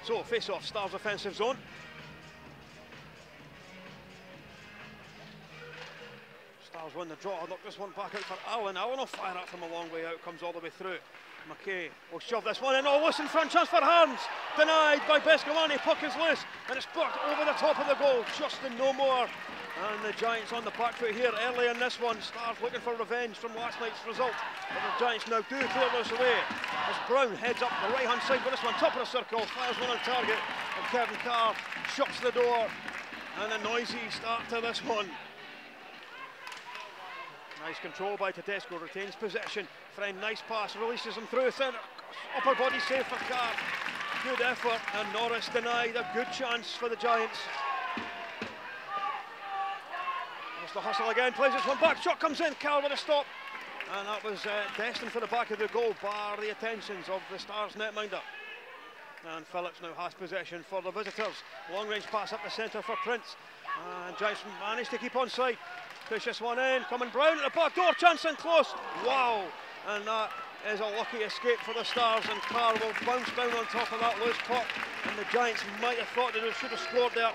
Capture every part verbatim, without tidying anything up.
So, face-off, Stars offensive zone. Stars win the draw. Knock this one back out for Allen. Allen will fire it from a long way out, comes all the way through. McKay will shove this one in. Oh, listen, front chance for Harms. Denied by Beskalani. Puck is loose, and it's blocked over the top of the goal. Justin no more. And the Giants on the back foot here early in this one. Stars looking for revenge from last night's result. But the Giants now do clear this away. As Brown heads up the right hand side with this one, top of the circle, fires one on target, and Kevin Carr shuts the door. And a noisy start to this one. Nice control by Tedesco, retains possession. Friend, nice pass, releases him through. Center, upper body save for Carr. Good effort, and Norris denied a good chance for the Giants. The hustle again, plays this one back, shot comes in, Carr with a stop, and that was uh, destined for the back of the goal, bar the attentions of the Stars netminder. And Phillips now has possession for the visitors. Long range pass up the centre for Prince, and Giants managed to keep on side. Push this one in, coming Brown at the back door, chance and close, wow, and that is a lucky escape for the Stars, and Carr will bounce down on top of that loose puck, and the Giants might have thought that they should have scored there.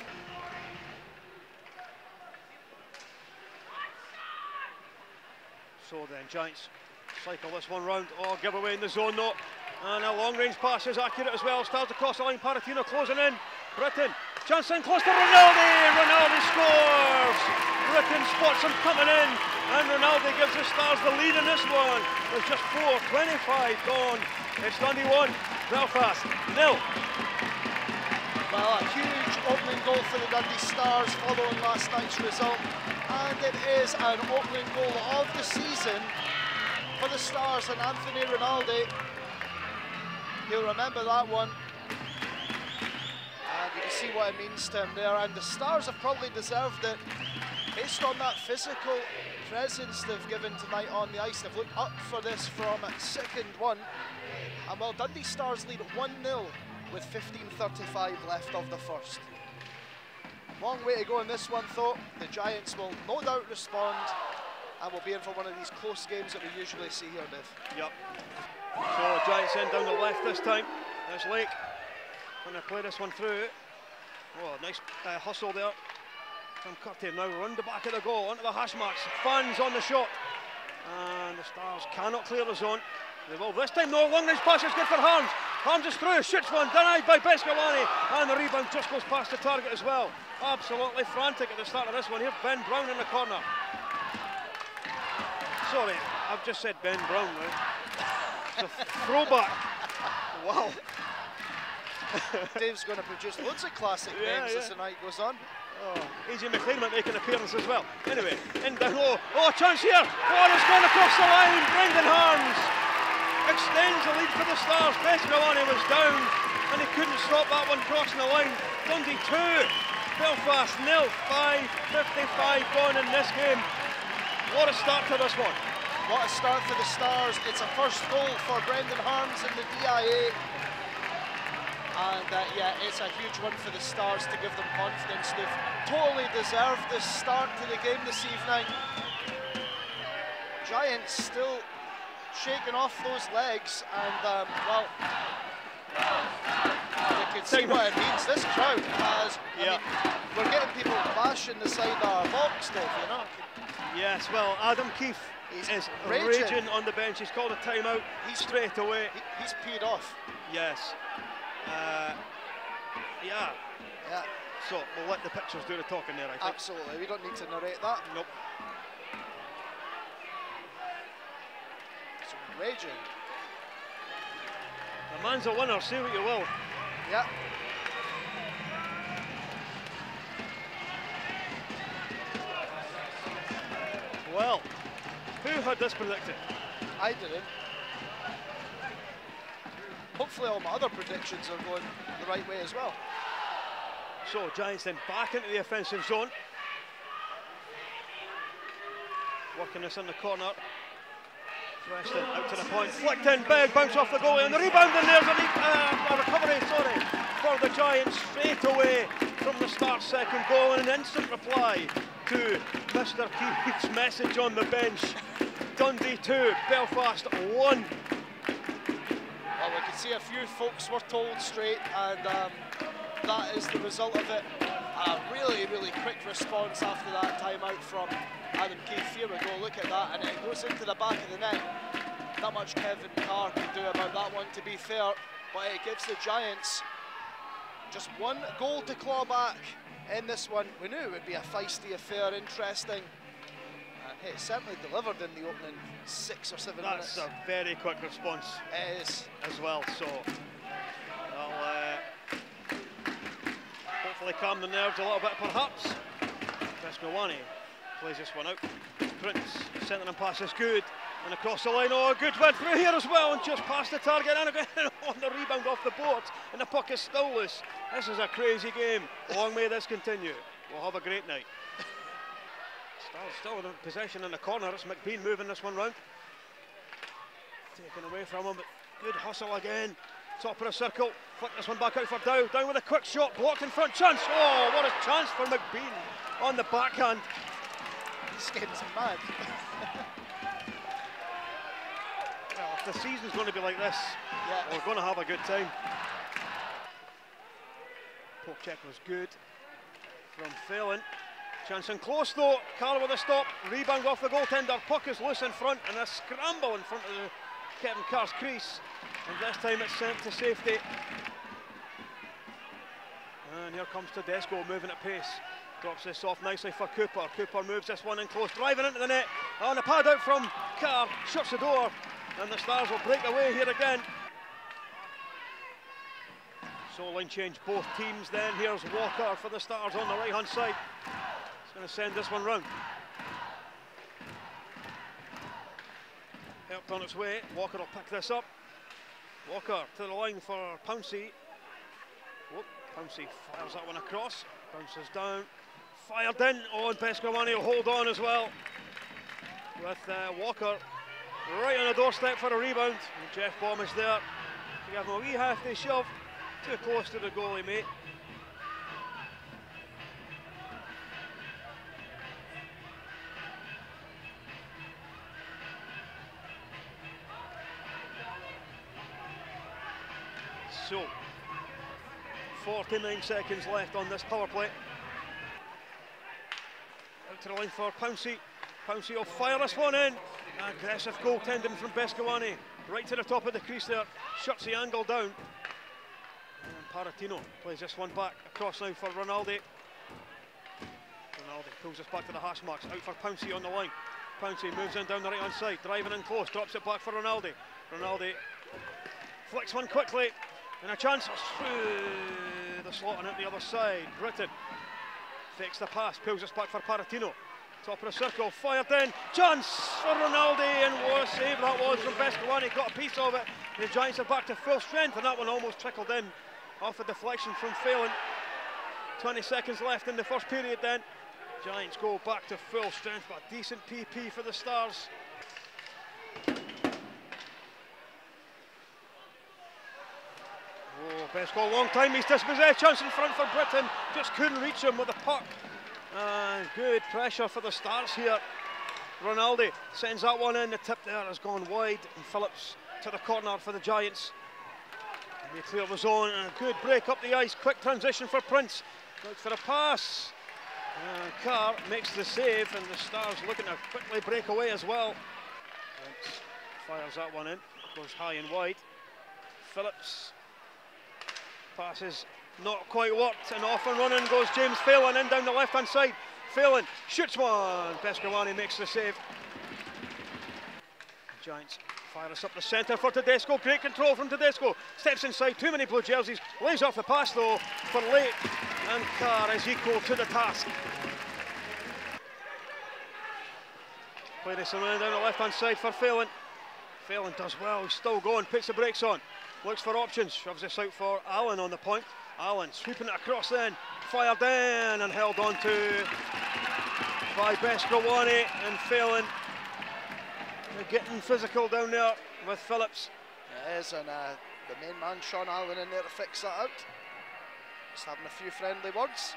So then Giants cycle this one round. Oh, give away in the zone though. And a long range pass is accurate as well. Starts across the line, Paratino closing in. Britton, chance in close to Rinaldi. Rinaldi scores. Britton spots him coming in. And Rinaldi gives the Stars the lead in this one. There's just four twenty-five gone. It's Dundee one, Belfast nil. Well, a huge opening goal for the Dundee Stars following last night's result. And it is an opening goal of the season for the Stars and Anthony Rinaldi. He'll remember that one. And you can see what it means to him there. And the Stars have probably deserved it based on that physical presence they've given tonight on the ice. They've looked up for this from second one. And well, Dundee Stars lead one nil with fifteen thirty-five left of the first. Long way to go in this one though. The Giants will no doubt respond and will be in for one of these close games that we usually see here, Dave. Yep. So Giants in down the left this time. There's Lake. Going to play this one through. Oh, nice uh, hustle there from Curtin. Now round the back of the goal, onto the hash marks. Fans on the shot. And the Stars cannot clear the zone. They will this time. No, long range pass is good for Harms. Harms is through, shoots one, denied by Beskalani. And the rebound just goes past the target as well. Absolutely frantic at the start of this one. Here's Ben Brown in the corner. Sorry, I've just said Ben Brown now. It's a throwback. Wow. Dave's going to produce loads of classic yeah, names yeah. as the night goes on. Oh, A J McLean might make an appearance as well. Anyway, in down low. Oh, chance here. Oh, it's gone across the line. Brendan Harms extends the lead for the Stars. Beskalani was down and he couldn't stop that one crossing the line. Dundee two, Belfast nil. five fifty-five gone in this game. What a start to this one. What a start for the Stars. It's a first goal for Brendan Harms in the D I A. And uh, yeah, it's a huge one for the Stars to give them confidence. They've totally deserved this start to the game this evening. Giants still shaking off those legs, and um, well, you can see what it means. This crowd has, I yeah. mean, we're getting people bashing the side of our box, Dave, you know? Yes, well, Adam Keefe He's is raging. raging on the bench. He's called a timeout he's, straight away. He, he's peed off. Yes. Uh, yeah. Yeah. So we'll let the pictures do the talking there, I think. Absolutely. We don't need to narrate that. Nope. It's raging. The man's a winner, say what you will. Yeah. Well, who had this predicted? I didn't. Hopefully all my other predictions are going the right way as well. So Giants then back into the offensive zone. Working this in the corner. Preston out to the point, flicked in, big bounce off the goalie, and the rebound, and there's a, uh, a recovery, sorry, for the Giants straight away from the Stars' second goal, and an instant reply to Mister Keith's message on the bench. Dundee two, Belfast one. Well, we can can see a few folks were told straight, and um, that is the result of it. A really, really quick response after that timeout from Adam Keefe. Here we go, look at that, and it goes into the back of the net. Not much Kevin Carr could do about that one, to be fair, but it gives the Giants just one goal to claw back in this one. We knew it would be a feisty affair, interesting. And hey, it certainly delivered in the opening six or seven That's minutes. That's a very quick response. It is. As well, so I'll uh, hopefully calm the nerves a little bit, perhaps. Beskorowany plays this one out. Prince, centre and pass is good. And across the line, oh, good win through here as well, and just past the target, and again on the rebound off the board, and the puck is still loose. This is a crazy game. Long may this continue. We'll have a great night. Still, still in possession in the corner. It's McBean moving this one round. Taken away from him, but good hustle again. Top of the circle, flick this one back out for Dow. Down with a quick shot, blocked in front, chance. Oh, what a chance for McBean on the backhand. This game's mad. Well, if the season's going to be like this, yeah. we're going to have a good time. Poke check was good from Phelan. Chance in close though. Carr with a stop. Rebound off the goaltender. Puck is loose in front, and a scramble in front of the Kevin Carr's crease. And this time it's sent to safety. And here comes Tedesco moving at pace. Drops this off nicely for Cooper. Cooper moves this one in close, driving into the net. On the pad out from Carr, shuts the door. And the Stars will break away here again. So line change both teams then. Here's Walker for the Stars on the right hand side. He's going to send this one round. Helped on its way. Walker will pick this up. Walker to the line for Pouncey. Whoop, Pouncey fires that one across. Bounces down. Fired in. Oh, and Beskorowany will hold on as well. With uh, Walker right on the doorstep for a rebound. And Jeff Baum is there to give him a wee hefty shove. Too close to the goalie, mate. So, forty-nine seconds left on this power play. Out to the line for Pouncey. Pouncey will fire this one in. Aggressive goaltending from Beskorowany. Right to the top of the crease there. Shuts the angle down. And Paratino plays this one back. Across now for Rinaldi. Rinaldi pulls this back to the hash marks. Out for Pouncey on the line. Pouncey moves in down the right hand side. Driving in close. Drops it back for Rinaldi. Rinaldi flicks one quickly. And a chance through the slot and out the other side. Britton fakes the pass. Pulls this back for Paratino. Top of the circle, fired in, chance for Rinaldi, and what a save that was from Beskorowany. Got a piece of it. The Giants are back to full strength, and that one almost trickled in off a deflection from Phelan. twenty seconds left in the first period then. Giants go back to full strength, but a decent P P for the Stars. Oh, Besco, long time he's dispossessed. Chance in front for Britton, just couldn't reach him with the puck. And good pressure for the Stars here. Rinaldi sends that one in. The tip there has gone wide, and Phillips to the corner for the Giants. And they clear the zone, and a good break up the ice. Quick transition for Prince. Looks for a pass. And Carr makes the save, and the Stars looking to quickly break away as well. Prince fires that one in. Goes high and wide. Phillips passes. Not quite worked, and off and running goes James Phelan in down the left hand side. Phelan shoots one. Beskorowany makes the save. The Giants fire us up the centre for Tedesco. Great control from Tedesco. Steps inside, too many blue jerseys. Lays off the pass though for late, and Carr is equal to the task. Play this around down the left hand side for Phelan. Phelan does well, he's still going, puts the brakes on. Looks for options, shoves this out for Allen on the point. Allen sweeping it across then, fired in and held on to by Beskorowany, and Phelan. They're getting physical down there with Phillips. It is, and uh, the main man Sean Allen in there to fix that out. Just having a few friendly words.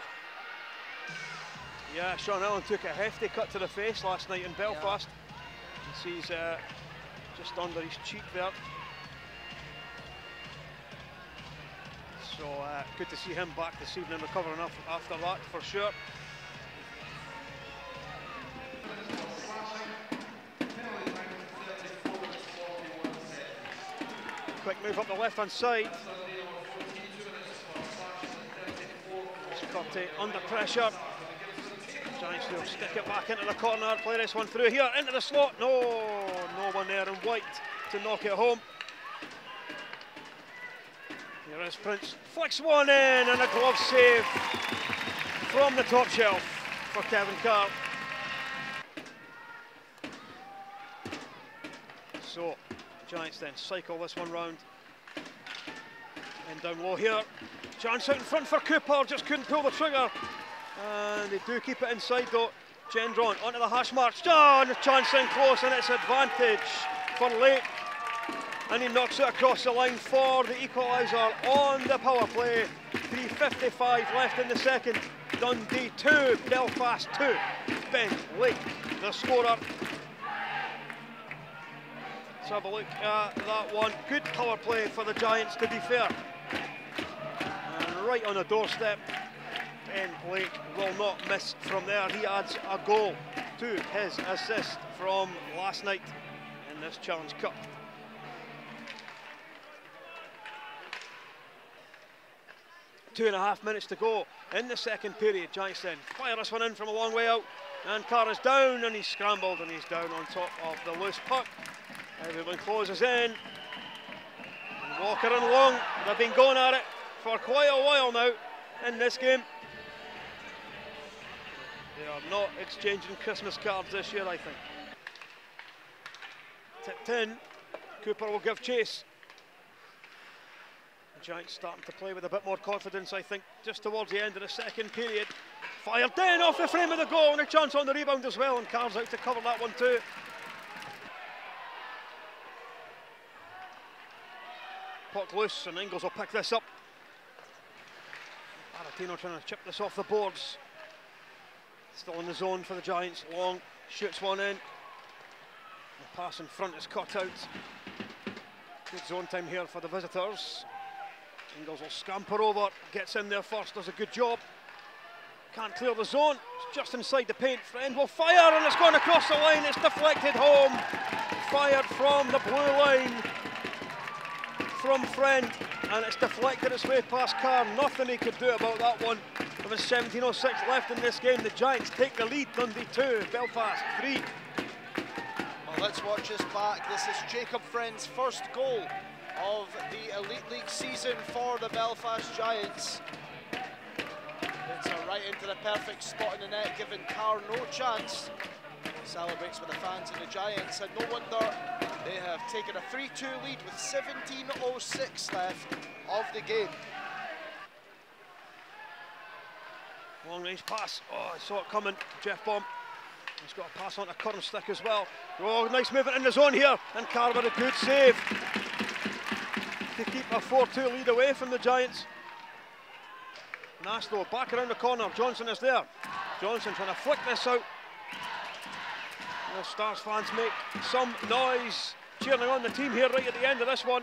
Yeah, Sean Allen took a hefty cut to the face last night in Belfast. Yeah. You see he's uh, just under his cheek there. Uh, good to see him back this evening, recovering enough after that for sure. Quick move up the left hand side. Scotty under pressure. Giants will stick it back into the corner, play this one through here, into the slot. No, no one there in white to knock it home. Here is Prince, flicks one in, and a glove save from the top shelf for Kevin Carr. So, Giants then cycle this one round. And down low here. Chance out in front for Cooper, just couldn't pull the trigger. And they do keep it inside though. Gendron onto the hash marks. Oh, and the chance in close, and it's advantage for Lake. And he knocks it across the line for the equaliser on the power play. three fifty-five left in the second. Dundee two, Belfast two. Ben Lake, the scorer. Let's have a look at that one. Good power play for the Giants, to be fair. And right on the doorstep, Ben Lake will not miss from there. He adds a goal to his assist from last night in this Challenge Cup. Two and a half minutes to go in the second period. Giants then fire this one in from a long way out, and Carr is down, and he's scrambled, and he's down on top of the loose puck. Everyone closes in, and Walker and Long, they've been going at it for quite a while now in this game. They are not exchanging Christmas cards this year, I think. Tipped in, Cooper will give chase. The Giants starting to play with a bit more confidence, I think, just towards the end of the second period. Fired in off the frame of the goal, and a chance on the rebound as well, and Carr's out to cover that one too. Puck loose, and Ingles will pick this up. Aratino trying to chip this off the boards. Still in the zone for the Giants. Long shoots one in. The pass in front is cut out. Good zone time here for the visitors. Ingles will scamper over, gets in there first, does a good job. Can't clear the zone, it's just inside the paint. Friend will fire, and it's gone across the line. It's deflected home. Fired from the blue line from Friend, and it's deflected its way past Carr. Nothing he could do about that one. With seventeen oh six left in this game, the Giants take the lead. Dundee two, Belfast three. Well, let's watch this back. This is Jacob Friend's first goal of the Elite League season for the Belfast Giants. It's a right into the perfect spot in the net, giving Carr no chance. Celebrates with the fans and the Giants, and no wonder they have taken a three two lead with seventeen oh six left of the game. Long range pass. Oh, I saw it coming. Jeff Baum. He's got a pass on to Curran Stick as well. Oh, nice movement in the zone here, and Carr with a good save to keep a four two lead away from the Giants. Nasto back around the corner. Johnson is there. Johnson trying to flick this out. The Stars fans make some noise, cheering on the team here right at the end of this one.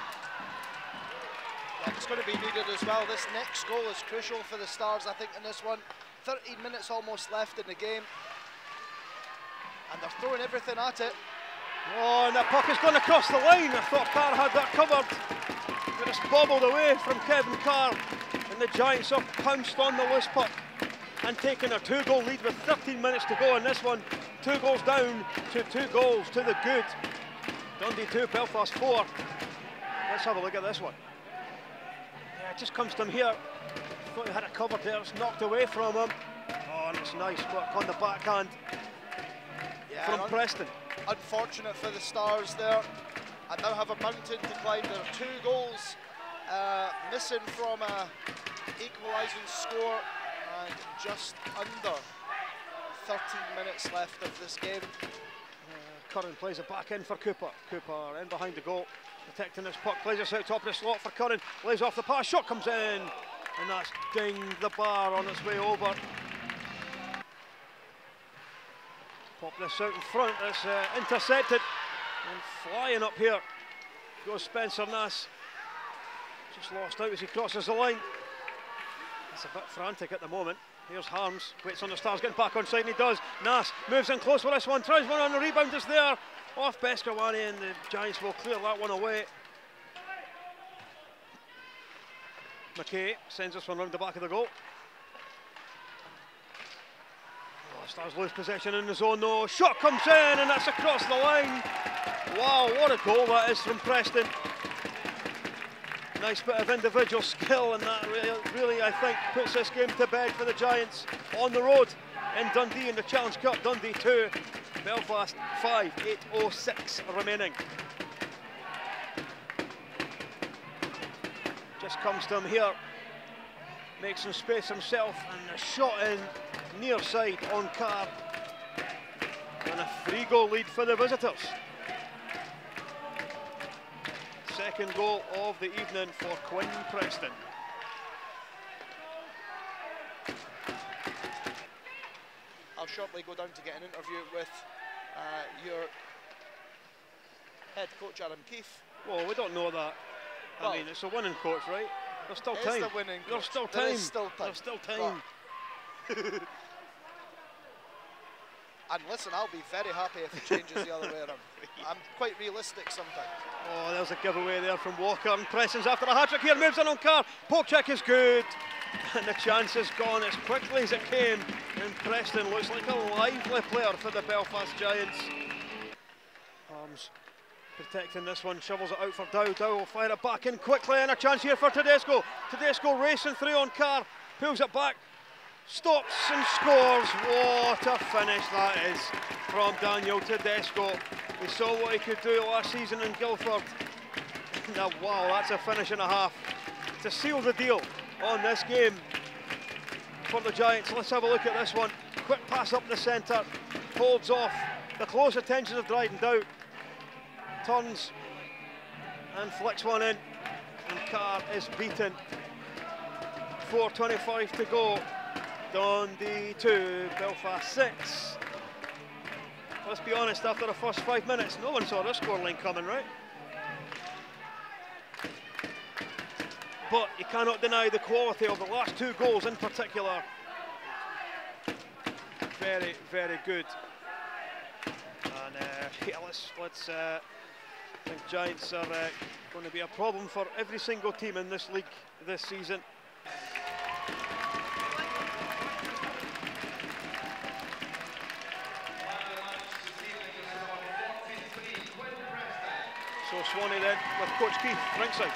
Yeah, it's going to be needed as well. This next goal is crucial for the Stars, I think, in this one. thirteen minutes almost left in the game, and they're throwing everything at it. Oh, and the puck is going across the line. I thought Carr had that covered, but it's bobbled away from Kevin Carr, and the Giants have pounced on the loose puck and taken a two-goal lead with thirteen minutes to go in this one. Two goals down to two goals to the good. Dundee two, Belfast four. Let's have a look at this one. Yeah, it just comes to him here. Thought he had it covered there. It's knocked away from him. Oh, and it's nice work on the backhand Yeah, from un Preston. Unfortunate for the Stars there, and now have a mountain to climb. There are two goals uh, missing from a equalising score, and just under thirteen minutes left of this game. Uh, Curran plays it back in for Cooper. Cooper in behind the goal, protecting this puck, plays this out top of the slot for Curran, lays off the pass, shot comes in, and that's dinged the bar on its way over. Pop this out in front, it's uh, intercepted, and flying up here goes Spencer Nass. Just lost out as he crosses the line. It's a bit frantic at the moment. Here's Harms, waits on the Stars, getting back on side, and he does. Nass moves in close for this one, tries one on the rebound, is there. Off Beskorowany, and the Giants will clear that one away. McKay sends this one round the back of the goal. Oh, Stars lose possession in the zone though. Shot comes in, and that's across the line. Wow, what a goal that is from Preston. Nice bit of individual skill, and that really, really, I think, puts this game to bed for the Giants on the road in Dundee in the Challenge Cup. Dundee two, Belfast five, eight oh six remaining. Just comes to him here, makes some space himself, and a shot in near side on Carr, and a three goal lead for the visitors. Second goal of the evening for Quinn Preston. I'll shortly go down to get an interview with uh, your head coach, Adam Keefe. Well, we don't know that. Well, I mean, it's a winning coach, right? There's still it time. is the winning There's coach. still time. There is still time. There's still time. But and listen, I'll be very happy if it changes the other way around. I'm quite realistic sometimes. Oh, there's a giveaway there from Walker, and Preston's after a hat-trick here, moves in on Carr. Poke check is good, and the chance is gone as quickly as it came, and Preston looks like a lively player for the Belfast Giants. Arms protecting this one, shovels it out for Dow. Dow will fire it back in quickly, and a chance here for Tedesco. Tedesco racing through on Carr, pulls it back, stops and scores. What a finish that is from Daniel Tedesco. We saw what he could do last season in Guildford. Now, wow, that's a finish and a half to seal the deal on this game for the Giants. Let's have a look at this one. Quick pass up the centre, holds off the close attention of Dryden Dow. Turns and flicks one in, and Carr is beaten. four twenty-five to go. Dundee two, Belfast six. Let's be honest, after the first five minutes, no one saw this scoreline coming, right? But you cannot deny the quality of the last two goals in particular. Very, very good. And uh, yeah, let's, let's uh, I think Giants are uh, going to be a problem for every single team in this league this season. So Swanee then with Coach Keith ringside.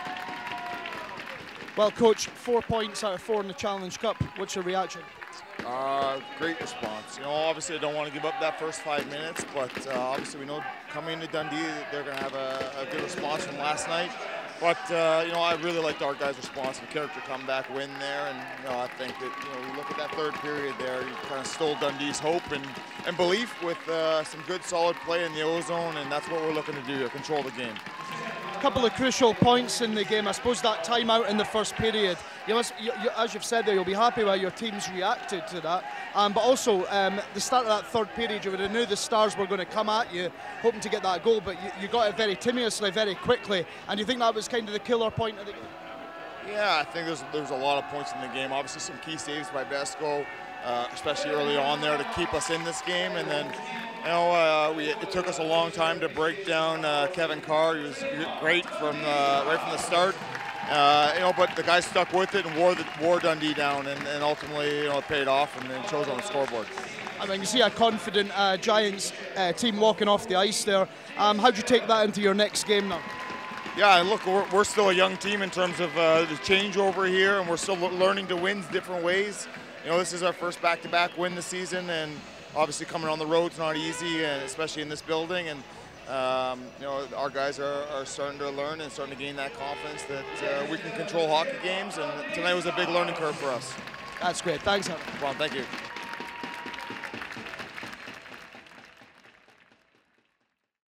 Well, Coach, four points out of four in the Challenge Cup. What's your reaction? Uh, great response. You know, obviously I don't want to give up that first five minutes, but uh, obviously we know coming into Dundee they're going to have a, a good response from last night. But uh, you know, I really liked our guys' response and character comeback win there, and you know, I think that you know, you look at that third period there, you kind of stole Dundee's hope and, and belief with uh, some good, solid play in the O-zone, and that's what we're looking to do, to control the game. A couple of crucial points in the game. I suppose that timeout in the first period, you must, you, you, as you've said there, you'll be happy how your team's reacted to that. Um, but also, um, the start of that third period, you would have knew the Stars were going to come at you, hoping to get that goal, but you, you got it very timorously, very quickly. And you think that was kind of the killer point of the game? Yeah, I think there's there's a lot of points in the game. Obviously, some key saves by Besco, uh, especially early on there to keep us in this game. And then, you know, uh, we, it took us a long time to break down uh, Kevin Carr. He was great from uh, right from the start. Uh, you know, but the guys stuck with it and wore the, wore Dundee down, and, and ultimately, you know, it paid off and then shows on the scoreboard. I mean, you see a confident uh, Giants uh, team walking off the ice there. Um, how do you take that into your next game now? Yeah, and look, we're, we're still a young team in terms of uh, the changeover here, and we're still learning to win different ways. You know, this is our first back-to-back win this season, and obviously coming on the road's not easy, and especially in this building. And um, you know, our guys are, are starting to learn and starting to gain that confidence that uh, we can control hockey games. And tonight was a big learning curve for us. That's great. Thanks, Adam. Well, thank you.